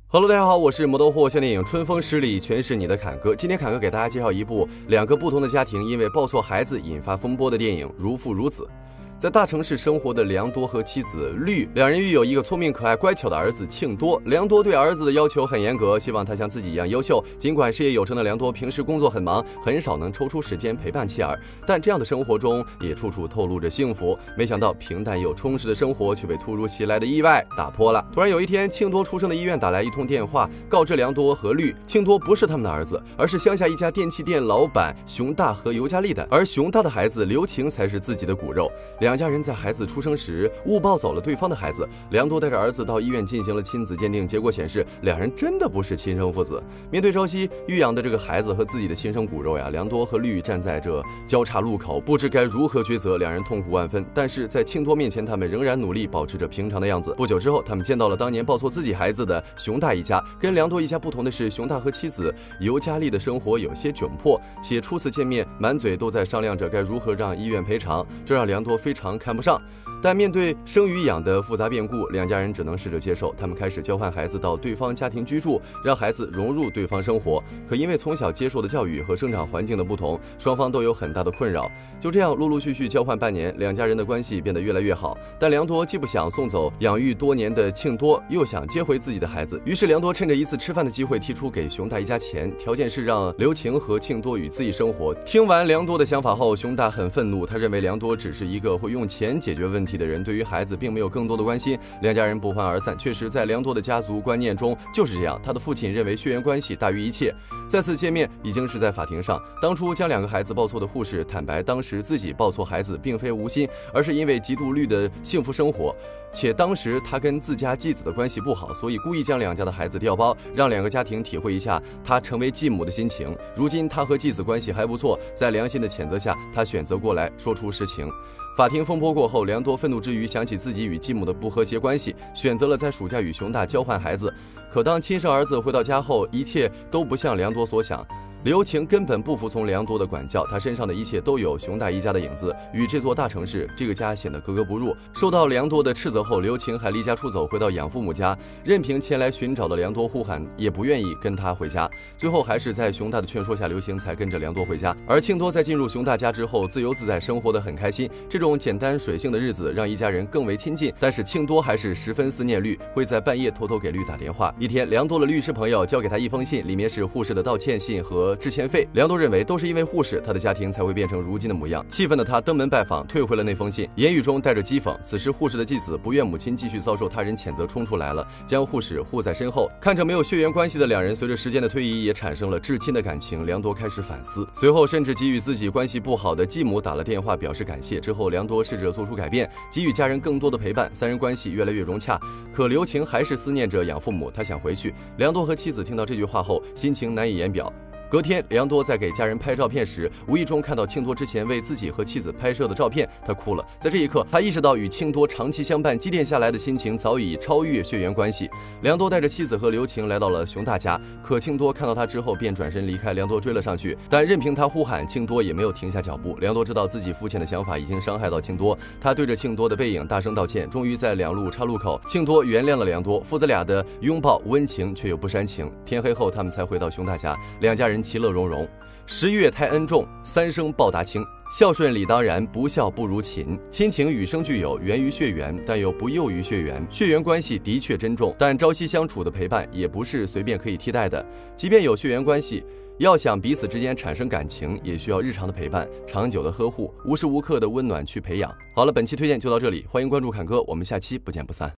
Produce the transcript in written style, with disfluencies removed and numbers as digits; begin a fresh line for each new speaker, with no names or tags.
Hello， 大家好，我是摩托货笑电影《春风十里》，全是你的侃哥。今天侃哥给大家介绍一部两个不同的家庭因为抱错孩子引发风波的电影《如父如子》。在大城市生活的良多和妻子绿两人育有一个聪明可爱乖巧的儿子庆多。良多对儿子的要求很严格，希望他像自己一样优秀。尽管事业有成的良多平时工作很忙，很少能抽出时间陪伴妻儿，但这样的生活中也处处透露着幸福。没想到平淡又充实的生活却被突如其来的意外打破了。突然有一天，庆多出生的医院打来一通电话，告知良多和绿，庆多不是他们的儿子，而是乡下一家电器店老板熊大和尤佳丽的，而熊大的孩子刘晴才是自己的骨肉。两家人在孩子出生时误抱走了对方的孩子，良多带着儿子到医院进行了亲子鉴定，结果显示两人真的不是亲生父子。面对朝夕育养的这个孩子和自己的亲生骨肉呀，良多和绿站在这交叉路口，不知该如何抉择，两人痛苦万分。但是在庆多面前，他们仍然努力保持着平常的样子。不久之后，他们见到了当年抱错自己孩子的熊大一家。跟良多一家不同的是，熊大和妻子尤佳丽的生活有些窘迫，且初次见面满嘴都在商量着该如何让医院赔偿，这让良多非常看不上。但面对生与养的复杂变故，两家人只能试着接受。他们开始交换孩子到对方家庭居住，让孩子融入对方生活。可因为从小接受的教育和生长环境的不同，双方都有很大的困扰。就这样陆陆续续交换半年，两家人的关系变得越来越好。但良多既不想送走养育多年的庆多，又想接回自己的孩子。于是良多趁着一次吃饭的机会，提出给熊大一家钱，条件是让刘晴和庆多与自己生活。听完良多的想法后，熊大很愤怒，他认为良多只是一个会用钱解决问题的人，对于孩子并没有更多的关心。两家人不欢而散。确实，在良多的家族观念中就是这样，他的父亲认为血缘关系大于一切。再次见面已经是在法庭上，当初将两个孩子抱错的护士坦白，当时自己抱错孩子并非无心，而是因为嫉妒绿的幸福生活，且当时他跟自家继子的关系不好，所以故意将两家的孩子调包，让两个家庭体会一下他成为继母的心情。如今他和继子关系还不错，在良心的谴责下，他选择过来说出实情。法庭风波过后，良多愤怒之余想起自己与继母的不和谐关系，选择了在暑假与熊大交换孩子。可当亲生儿子回到家后，一切都不像良多所想。刘晴根本不服从良多的管教，他身上的一切都有熊大一家的影子，与这座大城市这个家显得格格不入。受到良多的斥责后，刘晴还离家出走，回到养父母家，任凭前来寻找的良多呼喊，也不愿意跟他回家。最后还是在熊大的劝说下，刘晴才跟着良多回家。而庆多在进入熊大家之后，自由自在，生活得很开心。这种简单水性的日子让一家人更为亲近。但是庆多还是十分思念绿，会在半夜偷偷给绿打电话。一天，良多的律师朋友交给他一封信，里面是护士的道歉信和致歉费。良多认为都是因为护士，他的家庭才会变成如今的模样。气愤的他登门拜访，退回了那封信，言语中带着讥讽。此时护士的继子不愿母亲继续遭受他人谴责，冲出来了，将护士护在身后。看着没有血缘关系的两人，随着时间的推移也产生了至亲的感情。良多开始反思，随后甚至给予自己关系不好的继母打了电话表示感谢。之后良多试着做出改变，给予家人更多的陪伴，三人关系越来越融洽。可刘晴还是思念着养父母，他想回去。良多和妻子听到这句话后，心情难以言表。隔天，良多在给家人拍照片时，无意中看到庆多之前为自己和妻子拍摄的照片，他哭了。在这一刻，他意识到与庆多长期相伴积淀下来的亲情早已超越血缘关系。良多带着妻子和刘晴来到了熊大家，可庆多看到他之后便转身离开，良多追了上去，但任凭他呼喊，庆多也没有停下脚步。良多知道自己肤浅的想法已经伤害到庆多，他对着庆多的背影大声道歉。终于在两路岔路口，庆多原谅了良多，父子俩的拥抱温情却又不煽情。天黑后，他们才回到熊大家，两家人其乐融融。10月胎恩重，三生报答亲。孝顺理当然，不孝不如勤。亲情与生俱有，源于血缘，但又不囿于血缘。血缘关系的确珍重，但朝夕相处的陪伴也不是随便可以替代的。即便有血缘关系，要想彼此之间产生感情，也需要日常的陪伴、长久的呵护、无时无刻的温暖去培养。好了，本期推荐就到这里，欢迎关注侃哥，我们下期不见不散。